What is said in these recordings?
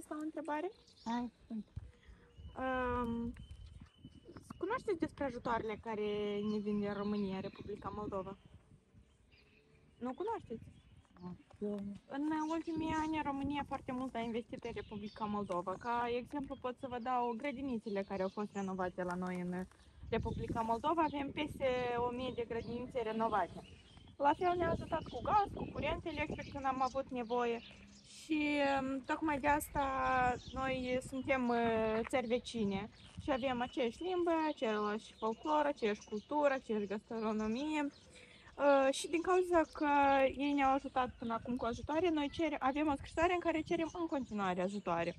răspuns la o întrebare? Hai, Cunoașteți despre ajutoarele care ne vin din România, Republica Moldova? Nu cunoașteți? În ultimii ani, România foarte mult a investit în Republica Moldova. Ca exemplu, pot să vă dau grădinițele care au fost renovate la noi în Republica Moldova. Avem peste 1000 de grădinițe renovate. La fel ne-a ajutat cu gaz, cu curent electric când am avut nevoie. Și tocmai de asta noi suntem țări vecine și avem aceeași limbă, aceeași folclor, aceeași cultură, aceeași gastronomie. Și din cauza că ei ne-au ajutat până acum cu ajutoare, noi avem o scrisoare în care cerem în continuare ajutoare.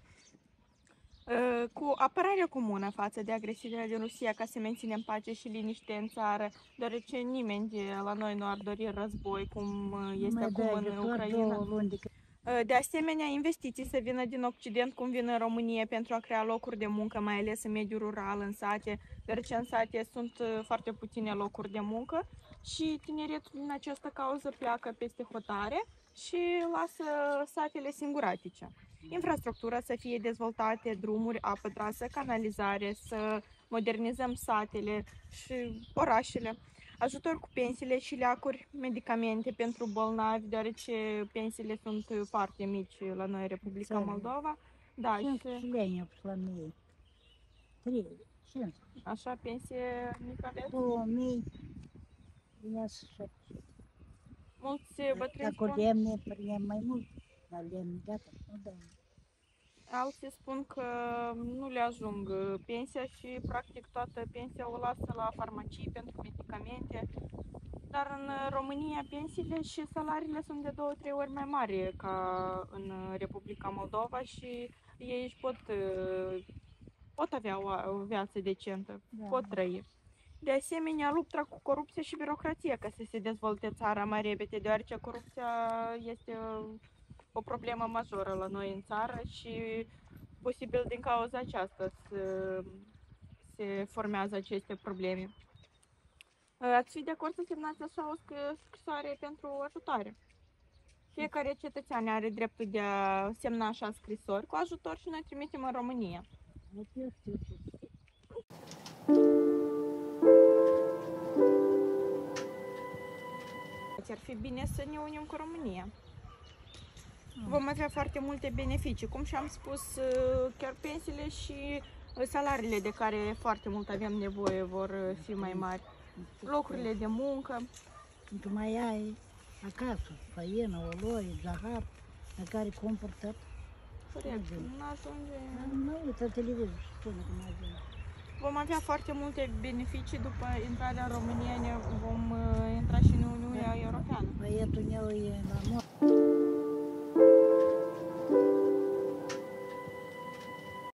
Cu apărarea comună față de agresiunea din Rusia ca să menținem pace și liniște în țară, deoarece nimeni de la noi nu ar dori război cum este acum în Ucraina. De asemenea, investiții să vină din Occident cum vin în România pentru a crea locuri de muncă, mai ales în mediul rural, în sate, deoarece în sate sunt foarte puține locuri de muncă și tineretul din această cauză pleacă peste hotare și lasă satele singuratice. Infrastructura să fie dezvoltate, drumuri, apă trasă, canalizare, să modernizăm satele și orașele. Ajutor cu pensiile și leacuri, medicamente pentru bolnavi, deoarece pensiile sunt foarte mici la noi în Republica Moldova. Da, și la mie. 3, 5. Așa, pensie mică aveți? 2000. Mulți bătrâni Dacă spun... lemne, prindem mai mult. Dar lemne, gata, nu dăm. Alții spun că nu le ajung pensia și practic toată pensia o lasă la farmacii pentru medicamente. Dar în România pensiile și salariile sunt de 2-3 ori mai mari ca în Republica Moldova și ei își pot avea o viață decentă, pot trăi. De asemenea, lupta cu corupția și birocrația ca să se dezvolte țara mai repede, deoarece corupția este o problemă majoră la noi în țară și posibil din cauza aceasta se formează aceste probleme. Ați fi de acord să semnați așa o scrisoare pentru ajutoare? Fiecare cetățean are dreptul de a semna așa scrisori cu ajutor și noi trimitem în România. Ar fi bine să ne unim cu România. Vom avea foarte multe beneficii, cum și-am spus, chiar pensiile și salariile de care foarte mult avem nevoie vor fi mai mari. Locurile de muncă. Încă mai ai acasă, făină, oloi, zahăr, pe care cumpăr tot. Corect, nu ajunge. Nu uită televizor și spune cum ajunge. Vom avea foarte multe beneficii după intrarea în România, vom intra și în Uniunea Europeană. Băietul meu e la mod.